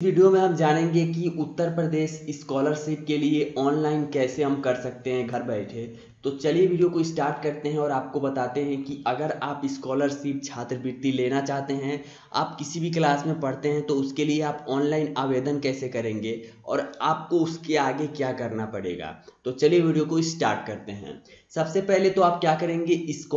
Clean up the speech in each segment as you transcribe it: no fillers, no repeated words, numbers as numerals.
Video में हम जानेंगे कि उत्तर प्रदेश स्कॉलरशिप के लिए ऑनलाइन कैसे हम कर सकते हैं घर बैठे। तो चलिए वीडियो को स्टार्ट करते हैं और आपको बताते हैं कि अगर आप स्कॉलरशिप छात्रवृत्ति लेना चाहते हैं, आप किसी भी क्लास में पढ़ते हैं, तो उसके लिए आप ऑनलाइन आवेदन कैसे करेंगे और आपको उसके आगे क्या करना पड़ेगा। तो चलिए वीडियो को स्टार्ट करते हैं। सबसे पहले तो आप क्या करेंगे,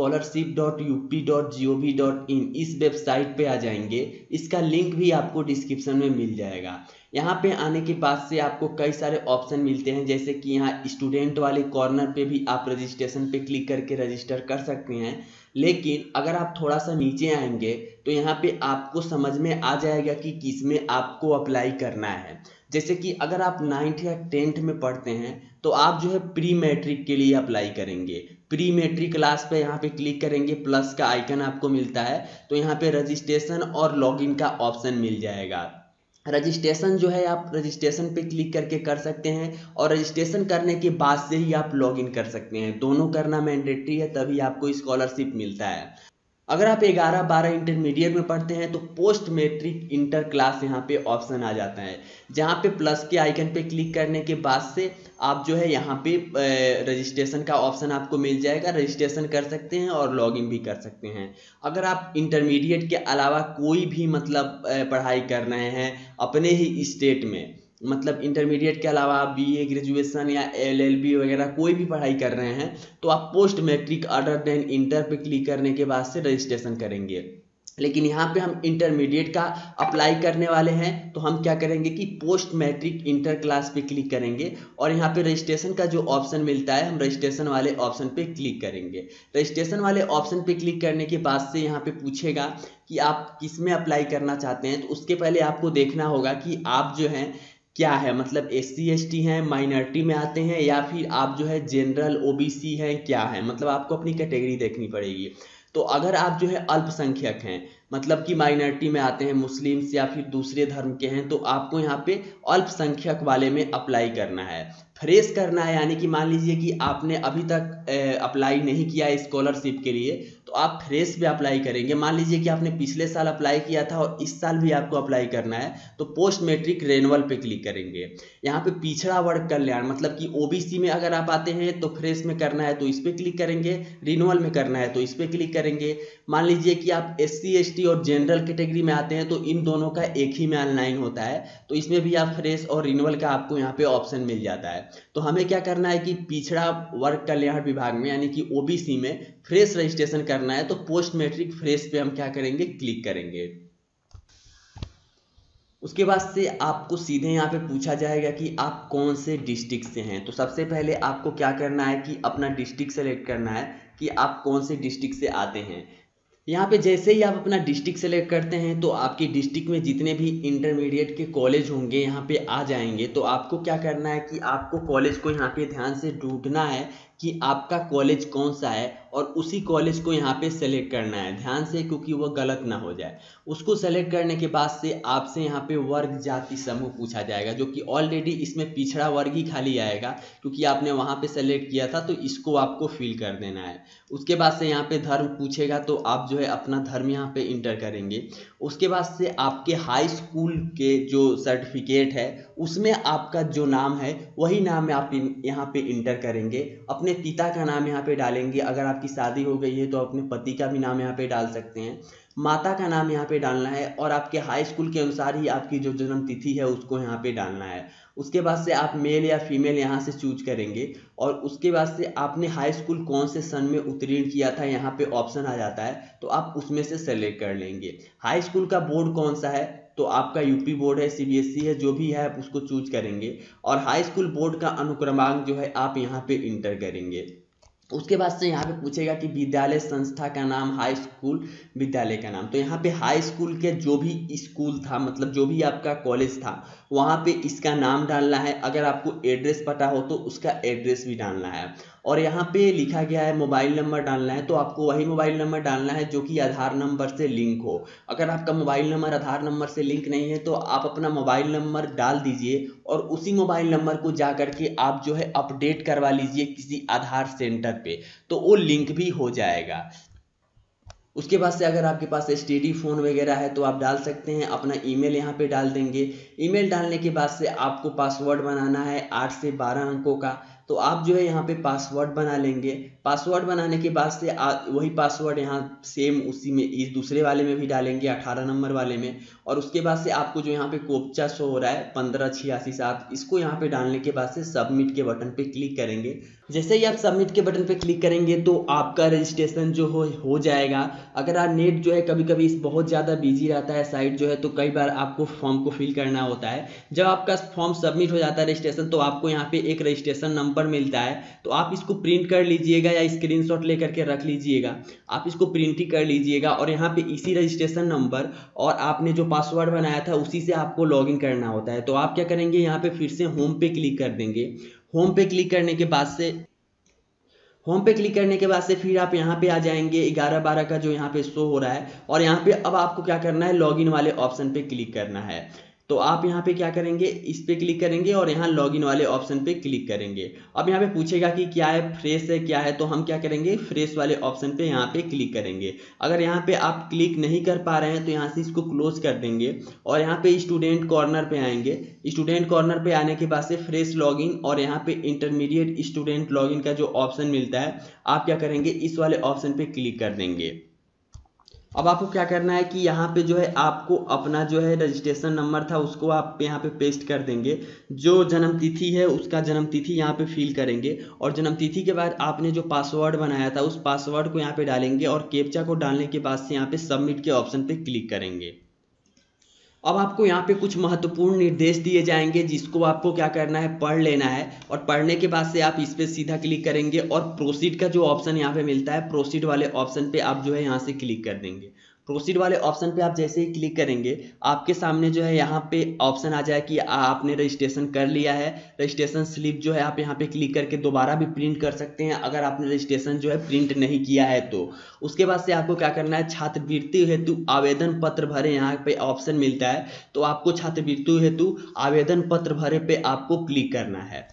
scholarship.up.gov.in इस वेबसाइट पे आ जाएंगे। इसका लिंक भी आपको डिस्क्रिप्शन में मिल जाएगा। यहाँ पे आने के बाद से आपको कई सारे ऑप्शन मिलते हैं, जैसे कि यहाँ स्टूडेंट वाले कॉर्नर पे भी आप रजिस्ट्रेशन पे क्लिक करके रजिस्टर कर सकते हैं। लेकिन अगर आप थोड़ा सा नीचे आएंगे तो यहाँ पे आपको समझ में आ जाएगा कि किस में आपको अप्लाई करना है। जैसे कि अगर आप 9th या 10th में पढ़ते हैं तो आप जो है प्री मैट्रिक के लिए अप्लाई करेंगे। प्री मैट्रिक क्लास पे यहाँ पे क्लिक करेंगे, प्लस का आइकन आपको मिलता है, तो यहाँ पे रजिस्ट्रेशन और लॉगिन का ऑप्शन मिल जाएगा। रजिस्ट्रेशन जो है आप रजिस्ट्रेशन पे क्लिक करके कर सकते हैं और रजिस्ट्रेशन करने के बाद से ही आप लॉगिन कर सकते हैं। दोनों करना मैंडेटरी है, तभी आपको स्कॉलरशिप मिलता है। अगर आप 11-12 इंटरमीडिएट में पढ़ते हैं तो पोस्ट मैट्रिक इंटर क्लास यहाँ पे ऑप्शन आ जाता है, जहाँ पे प्लस के आइकन पे क्लिक करने के बाद से आप जो है यहाँ पे रजिस्ट्रेशन का ऑप्शन आपको मिल जाएगा। रजिस्ट्रेशन कर सकते हैं और लॉगिन भी कर सकते हैं। अगर आप इंटरमीडिएट के अलावा कोई भी मतलब पढ़ाई कर रहे हैं अपने ही स्टेट में, मतलब इंटरमीडिएट के अलावा आप बीए ग्रेजुएशन या एलएलबी वगैरह कोई भी पढ़ाई कर रहे हैं, तो आप post matric other than inter पे क्लिक करने के बाद से रजिस्ट्रेशन करेंगे। लेकिन यहाँ पे हम इंटरमीडिएट का अप्लाई करने वाले हैं, तो हम क्या करेंगे कि पोस्ट मैट्रिक इंटर क्लास पे क्लिक करेंगे और यहाँ पे रजिस्ट्रेशन का जो ऑप्शन मिलता है, हम रजिस्ट्रेशन वाले ऑप्शन पे क्लिक करेंगे। रजिस्ट्रेशन वाले ऑप्शन पे क्लिक करने के बाद से यहाँ पे पूछेगा कि आप किस में अप्लाई करना चाहते हैं। तो उसके पहले आपको देखना होगा कि आप जो हैं क्या है, मतलब SC ST हैं, माइनॉरिटी में आते हैं, या फिर आप जो है जनरल OBC हैं, क्या है, मतलब आपको अपनी कैटेगरी देखनी पड़ेगी। तो अगर आप जो है अल्पसंख्यक हैं, मतलब कि माइनॉरिटी में आते हैं, मुस्लिम्स या फिर दूसरे धर्म के हैं, तो आपको यहाँ पे अल्पसंख्यक वाले में अप्लाई करना है। फ्रेश करना है, यानी कि मान लीजिए कि आपने अभी तक अप्लाई नहीं किया है स्कॉलरशिप के लिए, तो आप फ्रेश पे अप्लाई करेंगे। मान लीजिए कि आपने पिछले साल अप्लाई किया था और इस साल भी आपको अप्लाई करना है, तो पोस्ट मैट्रिक रेन्युअल पे क्लिक करेंगे। यहाँ पे पिछड़ा वर्ग कल्याण, मतलब कि OBC में अगर आप आते हैं तो फ्रेश में करना है तो इस पर क्लिक करेंगे, रिन्यूअल में करना है तो इस पर क्लिक करेंगे। मान लीजिए कि आप SC ST और जनरल कैटेगरी में आते हैं, तो इन दोनों का एक ही में ऑनलाइन होता है, तो इसमें भी आप फ्रेश और रिन्यूअल का आपको यहाँ पे ऑप्शन मिल जाता है। तो हमें क्या करना है कि पिछड़ा वर्ग कल्याण विभाग में, यानी कि OBC में फ्रेश रजिस्ट्रेशन करना है, तो पोस्ट मैट्रिक फ्रेश पे हम क्या करेंगे, क्लिक करेंगे। उसके बाद से आपको सीधे यहाँ पे पूछा जाएगा कि आप कौन से डिस्ट्रिक्ट से हैं। तो सबसे पहले आपको क्या करना है कि अपना डिस्ट्रिक्ट सेलेक्ट करना है कि आप कौन से डिस्ट्रिक्ट से आते हैं। यहाँ पे जैसे ही आप अपना डिस्ट्रिक्ट सेलेक्ट करते हैं तो आपकी डिस्ट्रिक्ट में जितने भी इंटरमीडिएट के कॉलेज होंगे यहाँ पे आ जाएंगे। तो आपको क्या करना है कि आपको कॉलेज को यहाँ पे ध्यान से ढूंढना है कि आपका कॉलेज कौन सा है, और उसी कॉलेज को यहाँ पे सेलेक्ट करना है ध्यान से, क्योंकि वो गलत ना हो जाए। उसको सेलेक्ट करने के बाद से आपसे यहाँ पे वर्ग जाति समूह पूछा जाएगा, जो कि ऑलरेडी इसमें पिछड़ा वर्ग ही खाली आएगा, क्योंकि आपने वहाँ पे सेलेक्ट किया था, तो इसको आपको फिल कर देना है। उसके बाद से यहाँ पे धर्म पूछेगा, तो आप जो है अपना धर्म यहाँ पे इंटर करेंगे। उसके बाद से आपके हाई स्कूल के जो सर्टिफिकेट है उसमें आपका जो नाम है वही नाम आप यहाँ पे इंटर करेंगे। अपने पिता का नाम यहाँ पे डालेंगे, अगर आपकी शादी हो गई है तो अपने पति का भी नाम यहाँ पे डाल सकते हैं। माता का नाम यहाँ पे डालना है और आपके हाई स्कूल के अनुसार ही आपकी जो जन्म तिथि है उसको यहाँ पे डालना है। उसके बाद से आप मेल या फीमेल यहाँ से चूज करेंगे और उसके बाद से आपने हाई स्कूल कौन से सन में उत्तीर्ण किया था यहाँ पे ऑप्शन आ जाता है, तो आप उसमें से सेलेक्ट कर लेंगे। हाई स्कूल का बोर्ड कौन सा है, तो आपका यूपी बोर्ड है, CBSE है, जो भी है आप उसको चूज करेंगे और हाई स्कूल बोर्ड का अनुक्रमांक जो है आप यहाँ पे इंटर करेंगे। उसके बाद से यहाँ पे पूछेगा कि विद्यालय संस्था का नाम, हाई स्कूल विद्यालय का नाम। तो यहाँ पे हाई स्कूल के जो भी स्कूल था, मतलब जो भी आपका कॉलेज था, वहाँ पे इसका नाम डालना है। अगर आपको एड्रेस पता हो तो उसका एड्रेस भी डालना है। और यहाँ पे लिखा गया है मोबाइल नंबर डालना है, तो आपको वही मोबाइल नंबर डालना है जो कि आधार नंबर से लिंक हो। अगर आपका मोबाइल नंबर आधार नंबर से लिंक नहीं है तो आप अपना मोबाइल नंबर डाल दीजिए और उसी मोबाइल नंबर को जा करके आप जो है अपडेट करवा लीजिए किसी आधार सेंटर पे, तो वो लिंक भी हो जाएगा। उसके बाद से अगर आपके पास एसटीडी फ़ोन वगैरह है तो आप डाल सकते हैं, अपना ईमेल यहाँ पे डाल देंगे। ईमेल डालने के बाद से आपको पासवर्ड बनाना है 8 से 12 अंकों का, तो आप जो है यहाँ पे पासवर्ड बना लेंगे। पासवर्ड बनाने के बाद से वही पासवर्ड यहाँ सेम उसी में इस दूसरे वाले में भी डालेंगे 18 नंबर वाले में। और उसके बाद से आपको जो यहाँ पे कोपचा शो हो रहा है 15867, इसको यहाँ पे डालने के बाद से सबमिट के बटन पे क्लिक करेंगे। जैसे ही आप सबमिट के बटन पे क्लिक करेंगे तो आपका रजिस्ट्रेशन जो हो जाएगा। अगर आप नेट जो है कभी कभी बहुत ज़्यादा बिजी रहता है साइट जो है, तो कई बार आपको फॉर्म को फिल करना होता है। जब आपका फॉर्म सबमिट हो जाता है रजिस्ट्रेशन, तो आपको यहाँ पे एक रजिस्ट्रेशन नंबर मिलता है, तो आप इसको प्रिंट कर लीजिएगा या स्क्रीनशॉट लेकर के रख लीजिएगा। आप इसको प्रिंट ही कर लीजिएगा और यहाँ पे इसी रजिस्ट्रेशन नंबर और आपने जो पासवर्ड बनाया था उसी से आपको लॉगिन करना होता है। तो आप क्या करेंगे, यहाँ पे फिर से होम पे क्लिक कर देंगे। होम पे क्लिक करने के बाद से फिर आप यहाँ पे आ जाएंगे 11-12 का जो यहाँ पे शो हो रहा है, और यहाँ पे अब आपको क्या करना है, लॉगिन वाले ऑप्शन पे क्लिक करना है। तो आप यहाँ पे क्या करेंगे, इस पे क्लिक करेंगे और यहाँ लॉगिन वाले ऑप्शन पे क्लिक करेंगे। अब यहाँ पे पूछेगा कि क्या है, फ्रेश है क्या है, तो हम क्या करेंगे, फ्रेश वाले ऑप्शन पे यहाँ पे क्लिक करेंगे। अगर यहाँ पे आप क्लिक नहीं कर पा रहे हैं तो यहाँ से इसको क्लोज कर देंगे और यहाँ पे स्टूडेंट कॉर्नर पे आएंगे। स्टूडेंट कॉर्नर पे आने के बाद से फ्रेश लॉगिन और यहाँ पे इंटरमीडिएट स्टूडेंट लॉगिन का जो ऑप्शन मिलता है, आप क्या करेंगे, इस वाले ऑप्शन पे क्लिक कर देंगे। अब आपको क्या करना है कि यहाँ पे जो है आपको अपना जो है रजिस्ट्रेशन नंबर था उसको आप यहाँ पे पेस्ट कर देंगे। जो जन्म तिथि है उसका जन्म तिथि यहाँ पे फिल करेंगे और जन्म तिथि के बाद आपने जो पासवर्ड बनाया था उस पासवर्ड को यहाँ पे डालेंगे और कैप्चा को डालने के बाद से यहाँ पे सबमिट के ऑप्शन पे क्लिक करेंगे। अब आपको यहाँ पे कुछ महत्वपूर्ण निर्देश दिए जाएंगे जिसको आपको क्या करना है, पढ़ लेना है। और पढ़ने के बाद से आप इस पे सीधा क्लिक करेंगे और प्रोसीड का जो ऑप्शन यहाँ पे मिलता है, प्रोसीड वाले ऑप्शन पे आप जो है यहाँ से क्लिक कर देंगे। प्रोसीड वाले ऑप्शन पे आप जैसे ही क्लिक करेंगे आपके सामने जो है यहाँ पे ऑप्शन आ जाए कि आपने रजिस्ट्रेशन कर लिया है। रजिस्ट्रेशन स्लिप जो है आप यहाँ पे क्लिक करके दोबारा भी प्रिंट कर सकते हैं अगर आपने रजिस्ट्रेशन जो है प्रिंट नहीं किया है तो। उसके बाद से आपको क्या करना है, छात्रवृत्ति हेतु आवेदन पत्र भरे, यहाँ पे ऑप्शन मिलता है, तो आपको छात्रवृत्ति हेतु आवेदन पत्र भरे पे आपको क्लिक करना है।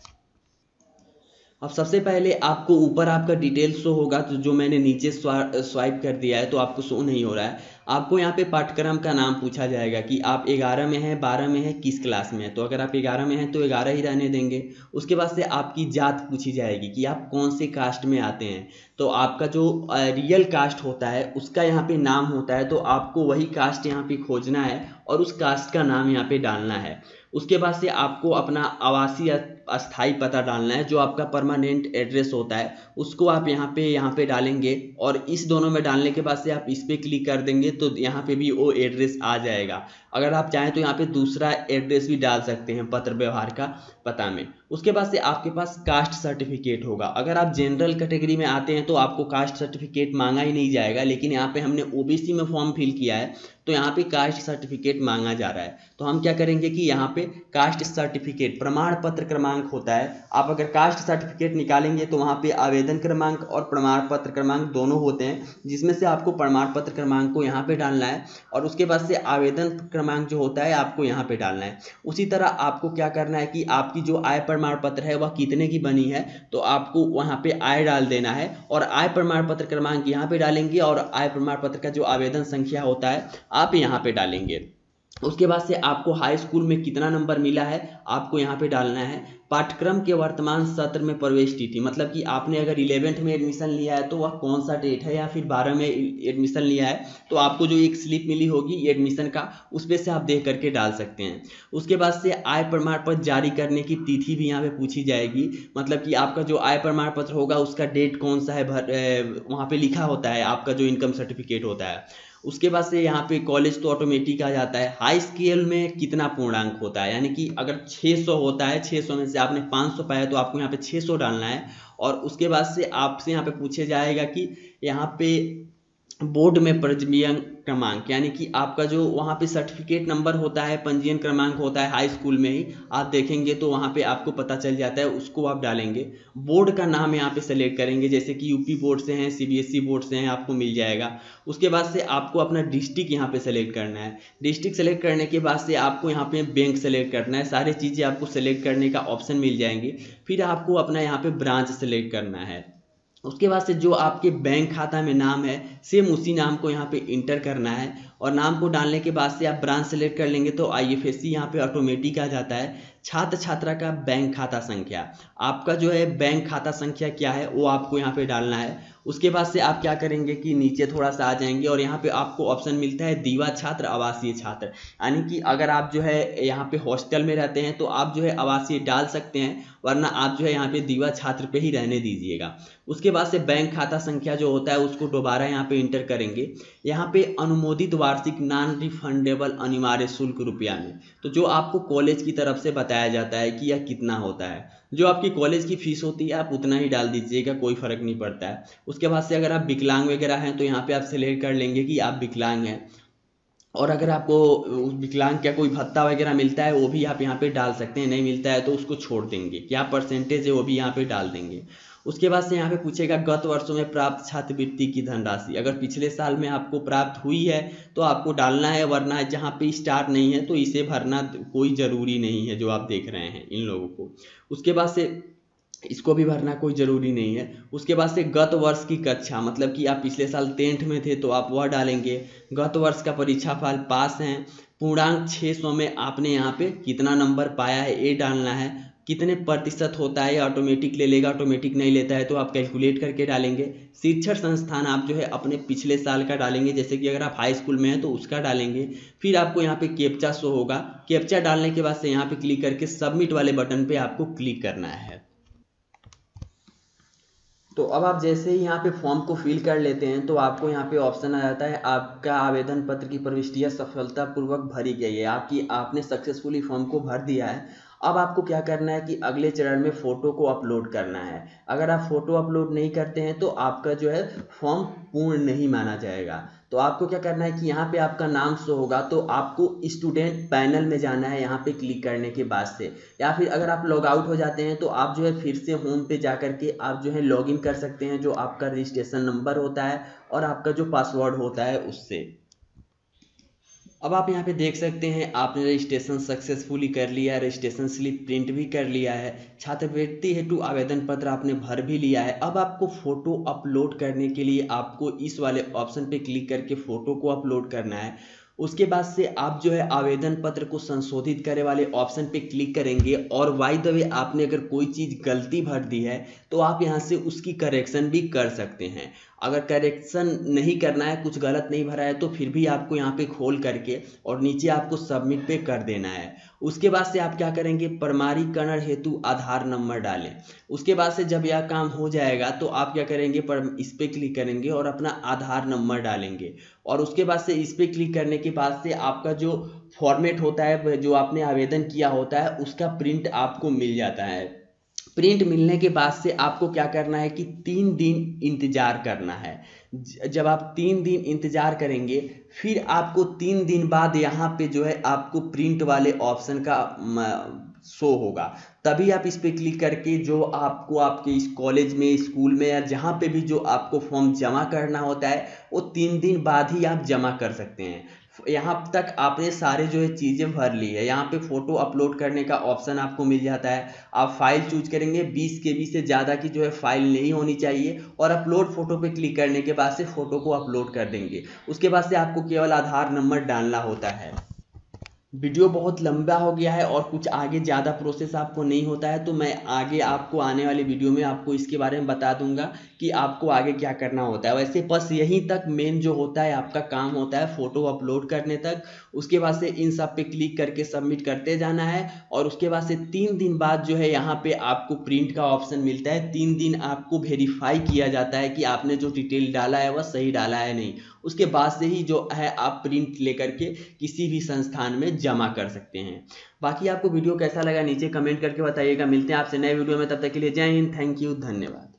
अब सबसे पहले आपको ऊपर आपका डिटेल शो होगा, तो जो मैंने नीचे स्वाइप कर दिया है तो आपको शो नहीं हो रहा है। आपको यहाँ पे पाठ्यक्रम का नाम पूछा जाएगा कि आप 11 में हैं, 12 में हैं, किस क्लास में है। तो अगर आप 11 में हैं तो 11 ही रहने देंगे। उसके बाद से आपकी जात पूछी जाएगी कि आप कौन से कास्ट में आते हैं। तो आपका जो रियल कास्ट होता है उसका यहाँ पे नाम होता है, तो आपको वही कास्ट यहाँ पे खोजना है और उस कास्ट का नाम यहाँ पे डालना है। उसके बाद से आपको अपना आवासीय अस्थाई पता डालना है, जो आपका परमानेंट एड्रेस होता है उसको आप यहाँ पे डालेंगे। और इस दोनों में डालने के बाद से आप इस पे क्लिक कर देंगे तो यहाँ पे भी वो एड्रेस आ जाएगा। अगर आप चाहें तो यहाँ पे दूसरा एड्रेस भी डाल सकते हैं पत्र व्यवहार का पता में। उसके बाद से आपके पास कास्ट सर्टिफिकेट होगा। अगर आप जनरल कैटेगरी में आते हैं तो आपको कास्ट सर्टिफिकेट मांगा ही नहीं जाएगा, लेकिन यहाँ पे हमने ओबीसी में फॉर्म फिल किया है तो यहाँ पे कास्ट सर्टिफिकेट मांगा जा रहा है। तो हम क्या करेंगे कि यहाँ पे कास्ट सर्टिफिकेट प्रमाण पत्र क्रमांक होता है, आप अगर कास्ट सर्टिफिकेट निकालेंगे तो वहाँ पे आवेदन क्रमांक और प्रमाण पत्र क्रमांक दोनों होते हैं, जिसमें से आपको प्रमाण पत्र क्रमांक को यहाँ पे डालना है और उसके बाद से आवेदन क्रमांक जो होता है आपको यहाँ पे डालना है। उसी तरह आपको क्या करना है कि आपकी जो आय प्रमाण पत्र है वह कितने की बनी है तो आपको वहाँ पे आय डाल देना है और आय प्रमाण पत्र क्रमांक यहाँ पे डालेंगे और आय प्रमाण पत्र का जो आवेदन संख्या होता है आप यहाँ पे डालेंगे। उसके बाद से आपको हाई स्कूल में कितना नंबर मिला है आपको यहाँ पे डालना है। पाठ्यक्रम के वर्तमान सत्र में प्रवेश तिथि, मतलब कि आपने अगर 11th में एडमिशन लिया है तो वह कौन सा डेट है, या फिर 12 में एडमिशन लिया है तो आपको जो एक स्लिप मिली होगी एडमिशन का उस पे से आप देख करके डाल सकते हैं। उसके बाद से आय प्रमाण पत्र जारी करने की तिथि भी यहाँ पे पूछी जाएगी, मतलब कि आपका जो आय प्रमाण पत्र होगा उसका डेट कौन सा है वहाँ पे लिखा होता है आपका जो इनकम सर्टिफिकेट होता है। उसके बाद से यहाँ पे कॉलेज तो ऑटोमेटिक आ जाता है। हाई स्केल में कितना पूर्णांक होता है, यानी कि अगर 600 होता है, 600 में से आपने 500 पाया तो आपको यहाँ पे 600 डालना है। और उसके बाद से आपसे यहाँ पे पूछे जाएगा कि यहाँ पे बोर्ड में पंजीयन क्रमांक, यानी कि आपका जो वहाँ पे सर्टिफिकेट नंबर होता है, पंजीयन क्रमांक होता है हाई स्कूल में ही आप देखेंगे तो वहाँ पे आपको पता चल जाता है, उसको आप डालेंगे। बोर्ड का नाम यहाँ पे सेलेक्ट करेंगे, जैसे कि यूपी बोर्ड से हैं, सीबीएसई बोर्ड से हैं, आपको मिल जाएगा। उसके बाद से आपको अपना डिस्ट्रिक्ट यहाँ पे सेलेक्ट करना है। डिस्ट्रिक्ट सेलेक्ट करने के बाद से आपको यहाँ पे बैंक सेलेक्ट करना है। सारी चीज़ें आपको सेलेक्ट करने का ऑप्शन मिल जाएंगे। फिर आपको अपना यहाँ पे ब्रांच सेलेक्ट करना है। उसके बाद से जो आपके बैंक खाता में नाम है सेम उसी नाम को यहाँ पे इंटर करना है, और नाम को डालने के बाद से आप ब्रांच सेलेक्ट कर लेंगे तो IFSC यहाँ पे ऑटोमेटिक आ जाता है। छात्र छात्रा का बैंक खाता संख्या, आपका जो है बैंक खाता संख्या क्या है वो आपको यहाँ पे डालना है। उसके बाद से आप क्या करेंगे कि नीचे थोड़ा सा आ जाएंगे और यहाँ पे आपको ऑप्शन मिलता है दीवा छात्र आवासीय छात्र, यानी कि अगर आप जो है यहाँ पे हॉस्टल में रहते हैं तो आप जो है आवासीय डाल सकते हैं, वरना आप जो है यहाँ पे दीवा छात्र पे ही रहने दीजिएगा। उसके बाद से बैंक खाता संख्या जो होता है उसको दोबारा यहाँ पे इंटर करेंगे। यहाँ पे अनुमोदित वार्षिक नॉन रिफंडेबल अनिवार्य शुल्क रुपया में, तो जो आपको कॉलेज की तरफ से बताया जाता है कि यह कितना होता है, जो आपकी कॉलेज की फीस होती है आप उतना ही डाल दीजिएगा, कोई फर्क नहीं पड़ता है। उसके बाद से अगर आप विकलांग वगैरह हैं तो यहाँ पे आप सेलेक्ट कर लेंगे कि आप विकलांग हैं, और अगर आपको विकलांग का कोई भत्ता वगैरह मिलता है वो भी आप यहाँ पे डाल सकते हैं, नहीं मिलता है तो उसको छोड़ देंगे, क्या परसेंटेज है वो भी यहाँ पे डाल देंगे। उसके बाद से यहाँ पे पूछेगा गत वर्षों में प्राप्त छात्रवृत्ति की धनराशि, अगर पिछले साल में आपको प्राप्त हुई है तो आपको डालना है, वरना जहाँ पे स्टार नहीं है तो इसे भरना कोई ज़रूरी नहीं है, जो आप देख रहे हैं इन लोगों को। उसके बाद से इसको भी भरना कोई ज़रूरी नहीं है। उसके बाद से गत वर्ष की कक्षा, मतलब कि आप पिछले साल 10th में थे तो आप वह डालेंगे। गत वर्ष का परीक्षा फल पास हैं, पूर्णांक 600 में आपने यहाँ पे कितना नंबर पाया है ये डालना है। कितने प्रतिशत होता है ये ऑटोमेटिक ले लेगा, ऑटोमेटिक नहीं लेता है तो आप कैलकुलेट करके डालेंगे। शिक्षण संस्थान आप जो है अपने पिछले साल का डालेंगे, जैसे कि अगर आप हाई स्कूल में हैं तो उसका डालेंगे। फिर आपको यहाँ पे कैप्चा शो होगा, कैप्चा डालने के बाद से यहाँ पे क्लिक करके सबमिट वाले बटन पे आपको क्लिक करना है। तो अब आप जैसे ही यहाँ पे फॉर्म को फिल कर लेते हैं तो आपको यहाँ पे ऑप्शन आ जाता है आपका आवेदन पत्र की प्रविष्टियाँ सफलतापूर्वक भरी गई है, आपने सक्सेसफुली फॉर्म को भर दिया है। अब आपको क्या करना है कि अगले चरण में फ़ोटो को अपलोड करना है। अगर आप फ़ोटो अपलोड नहीं करते हैं तो आपका जो है फॉर्म पूर्ण नहीं माना जाएगा। तो आपको क्या करना है कि यहाँ पे आपका नाम शो होगा तो आपको स्टूडेंट पैनल में जाना है यहाँ पे क्लिक करने के बाद से, या फिर अगर आप लॉग आउट हो जाते हैं तो आप जो है फिर से होम पे जा करके आप जो है लॉगिन कर सकते हैं, जो आपका रजिस्ट्रेशन नंबर होता है और आपका जो पासवर्ड होता है उससे। अब आप यहाँ पे देख सकते हैं आपने रजिस्ट्रेशन सक्सेसफुली कर लिया है, रजिस्ट्रेशन स्लिप प्रिंट भी कर लिया है, छात्रवृत्ति हेतु आवेदन पत्र आपने भर भी लिया है। अब आपको फ़ोटो अपलोड करने के लिए आपको इस वाले ऑप्शन पे क्लिक करके फ़ोटो को अपलोड करना है। उसके बाद से आप जो है आवेदन पत्र को संशोधित करे वाले ऑप्शन पे क्लिक करेंगे, और बाय द वे आपने अगर कोई चीज़ गलती भर दी है तो आप यहाँ से उसकी करेक्शन भी कर सकते हैं। अगर करेक्शन नहीं करना है, कुछ गलत नहीं भरा है, तो फिर भी आपको यहाँ पे खोल करके और नीचे आपको सबमिट पे कर देना है। उसके बाद से आप क्या करेंगे, प्रमाणीकरण हेतु आधार नंबर डालें। उसके बाद से जब यह काम हो जाएगा तो आप क्या करेंगे, पर इस पर क्लिक करेंगे और अपना आधार नंबर डालेंगे, और उसके बाद से इस पर क्लिक करने के बाद से आपका जो फॉर्मेट होता है, जो आपने आवेदन किया होता है, उसका प्रिंट आपको मिल जाता है। प्रिंट मिलने के बाद से आपको क्या करना है कि 3 दिन इंतज़ार करना है। जब आप 3 दिन इंतज़ार करेंगे फिर आपको 3 दिन बाद यहाँ पे जो है आपको प्रिंट वाले ऑप्शन का शो होगा, तभी आप इस पर क्लिक करके जो आपको आपके इस कॉलेज में, स्कूल में, या जहाँ पे भी जो आपको फॉर्म जमा करना होता है वो 3 दिन बाद ही आप जमा कर सकते हैं। यहाँ तक आपने सारे जो है चीज़ें भर ली है। यहाँ पे फ़ोटो अपलोड करने का ऑप्शन आपको मिल जाता है। आप फाइल चूज करेंगे, 20 KB से ज़्यादा की जो है फाइल नहीं होनी चाहिए, और अपलोड फ़ोटो पे क्लिक करने के बाद से फ़ोटो को अपलोड कर देंगे। उसके बाद से आपको केवल आधार नंबर डालना होता है। वीडियो बहुत लंबा हो गया है और कुछ आगे ज़्यादा प्रोसेस आपको नहीं होता है, तो मैं आगे आपको आने वाली वीडियो में आपको इसके बारे में बता दूंगा कि आपको आगे क्या करना होता है। वैसे बस यहीं तक मेन जो होता है आपका काम होता है, फ़ोटो अपलोड करने तक। उसके बाद से इन सब पे क्लिक करके सबमिट करते जाना है, और उसके बाद से 3 दिन बाद जो है यहाँ पे आपको प्रिंट का ऑप्शन मिलता है। 3 दिन आपको वेरीफाई किया जाता है कि आपने जो डिटेल डाला है वह सही डाला है नहीं। उसके बाद से ही जो है आप प्रिंट लेकर के किसी भी संस्थान में जमा कर सकते हैं। बाकी आपको वीडियो कैसा लगा नीचे कमेंट करके बताइएगा। मिलते हैं आपसे नए वीडियो में, तब तक के लिए जय हिंद, थैंक यू, धन्यवाद।